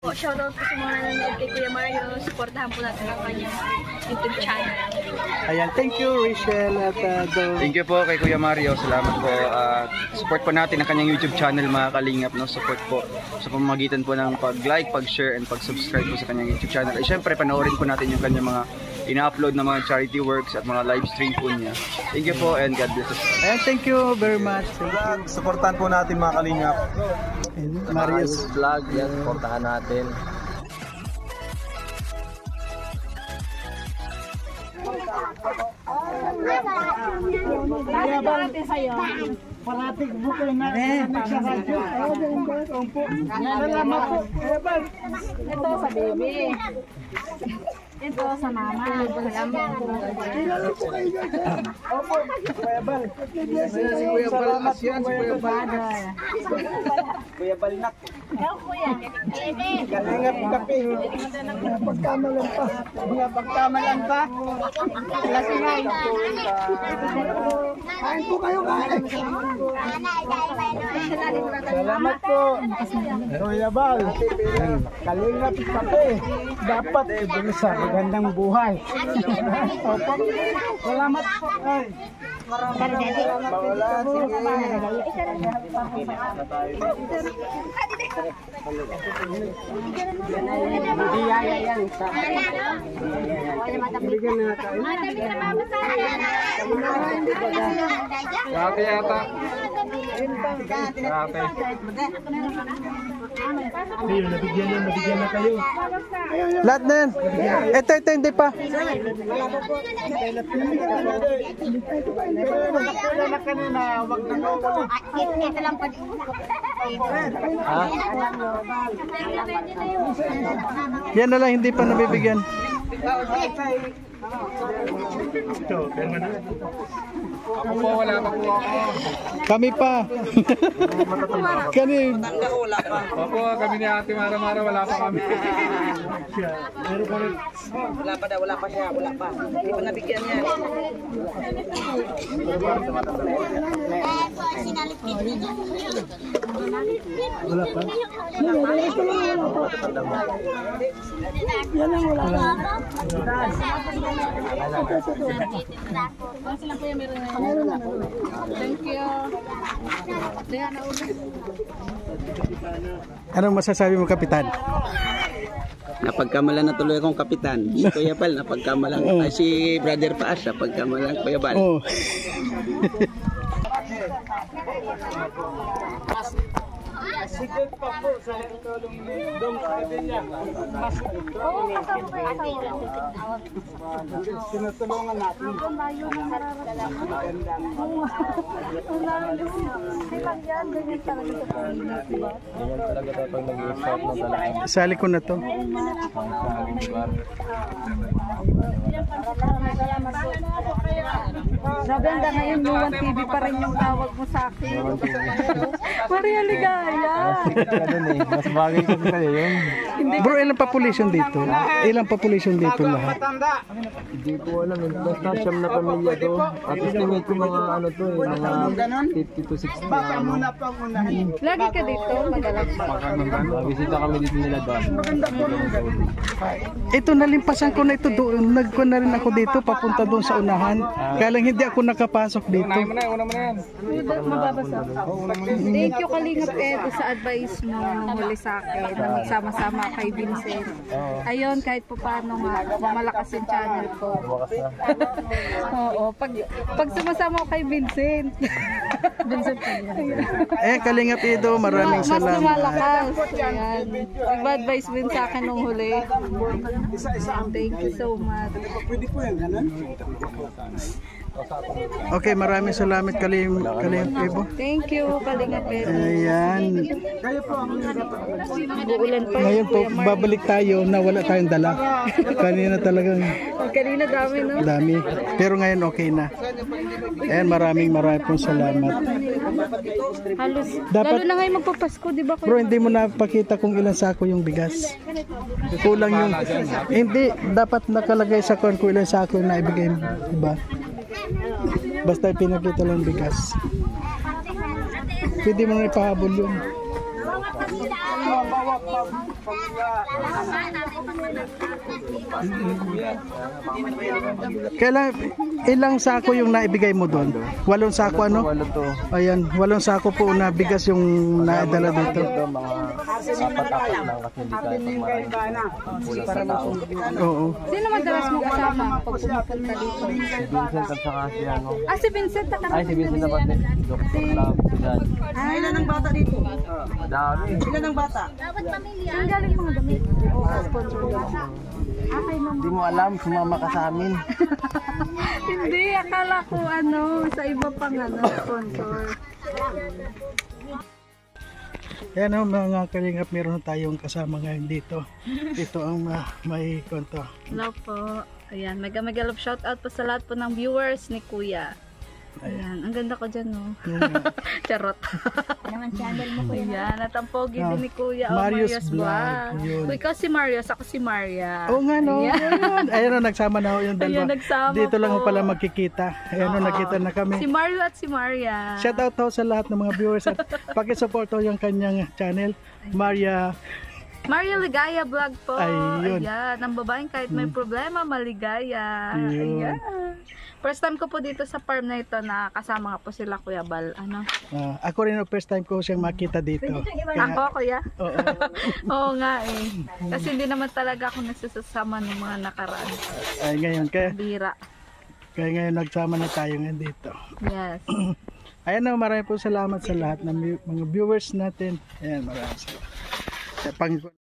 Shoutout po sa mga nanonood kay Kuya Mario. Supportahan po natin ang kanyang YouTube channel. Ayan, thank you Rachel at Thank you po kay Kuya Mario. Salamat po. Support po natin ang kanyang YouTube channel mga kalingap. No? Support po sa pamamagitan po ng pag-like, pag-share, and pag-subscribe po sa kanyang YouTube channel. At syempre, panoorin po natin yung kanyang mga ina-upload na mga charity works at mga live stream po niya. Thank you po and God bless us. Ayan, thank you very much. Supportan po natin mga kalingap. Marius Vlog, yan, supportahan natin. parating buko na sa radyo. Salamat po. Ito sa baby. Ito sa mama. Salamat po. Opo, Kuya Bal. Si Kuya Bal Asyan, si Kuya Bal. Kuya Balnak. Ikaw kuya. Kalingap kape. Pagkamalan pa. Mga pagkamalan pa. Lasingay. Kain po kayo, kain. Salamat po. Kuya Bal. Kalingap kape. Dapat bisa magandang buhay. Opo. Salamat po. Grabe yata. Grabe. Nabigyan na kayo. Lahat na yan. Ito hindi pa. Ito lang pa. Yan na lang, hindi pa nabibigyan. Ako po, wala pa po ako. Kami pa. Kami. Opo, kami ni Ate Mara Mara, wala pa kami. Wala pa daw, wala pa siya, wala pa. Hindi pa nabigyan niya. Wala pa. Yan lang, wala pa. Sila kuya meron na. Thank you. Anong masasabi mo, Kapitan? Napagkamalan na tuloy akong kapitan. Si Kuya Bal, napagkamalan. Ay, si Brother Paas, napagkamalan Kuya Bal. Oh. Sigil pa po sa tulong ni Dong Cardelia. Oo, kasama kayo. Tinutulungan natin. Sa likod na to. Grabe, hanggang ngayon, Yuan TV pa rin yung tawag mo sa akin. Maria Ligaya. Mas bagay kasi sa'yo yun. Bro, ilang population dito? Ilang population dito lahat? Hindi ko alam, basta siyam na pamilya to. At estimate ko mga ano to, mga 50 to 60 na Lagi ka dito, madalas. Bisita kami dito nila doon. Ito, nalimpasan ko na ito doon. Nagkon na rin ako dito, papunta doon sa unahan. Kaya lang hindi ako nakapasok dito. Una mo na yan. Mababasa. Thank you, Kalingap Ed, sa advice mo nung huli sa akin na magsama-sama kay Vincent. Ayun, kahit pa paano nga, mamalakas yung channel ko. Oo, pag sumasama ko kay Vincent. Vincent pa yun. Kalingap Edo, maraming Mas salamat. lumalakas. Ayan. Nag-advise din sa akin nung huli. Thank you so much. Okay, maraming salamat Kalingap Edo. Thank you, Kalingap Ed. Ayan. Uulan pa Ngayon po, babalik tayo na wala tayong dala. Kanina talagang Kanina dami, no? dami. Pero ngayon okay na. Ayan, maraming pong salamat. Halos. Dapat- Lalo na ngayon magpapasko, di ba? Bro, hindi mo napakita kung ilang sako yung bigas. Kulang yung... Hindi, dapat nakalagay sa kung ilang sako yung naibigay mo. Diba? Basta pinakita lang bigas. Pwede mo na ipahabol yun. Kailan, ilang sako yung naibigay mo doon? 8 sako ano? Walo to. Ayan, 8 sako po na bigas yung naidala dito. Ito mga apat-apat lang kasi hindi kaya pag marami. Kulang sa tao. Oo. Sino madalas mo kasama pag pumunta dito? Si Vincent at saka si ano. Ah, si Vincent na Ay, si Vincent naman din. Doktor lang. Si Dan. Ilan ang bata dito? Madami. Ilan ang bata? Ang galing mga damit. Sponsor daw. Okay naman. Hindi mo alam, sumama ka sa amin. Hindi, akala ko sa iba pang sponsor. Yan o mga kalingap, meron tayong kasama ngayon dito. Ito ang may konto. Hello po. Ayan, mega love shout out po sa lahat po ng viewers ni Kuya. Ayan, ang ganda ko dyan, no? Charot. Naman channel mo, Kuya. Ayan, at ang pogi din ni Kuya. Marius Vlog. Vlog. Ikaw si Marius, ako si Maria. Oo nga, no? Ayan. Ayun o, nagsama na ho yung dalawa. Ayan, nagsama Dito lang ho po. pala magkikita. Ayan o, nakita na Si kami. Mario at si Maria. Shout out ho sa lahat ng mga viewers at pakisupport ho yung kanyang channel, Maria. Maria Ligaya Vlog po. Ayun. Ayan, ang babaeng kahit may problema, maligaya. Yun. Ayan. First time ko po dito sa farm na ito na kasama nga po sila Kuya Bal. Ako rin first time ko siyang makita dito. Kaya, Ako, Kuya? oo. Oo nga eh. Kasi hindi naman talaga ako nagsasama ng mga nakaraan. Ay, ngayon, Bira. kaya ngayon nagsama na tayo ngayon dito. Yes. Ayan na, marami po salamat sa lahat ng mga viewers natin. Ayan, maraming salamat.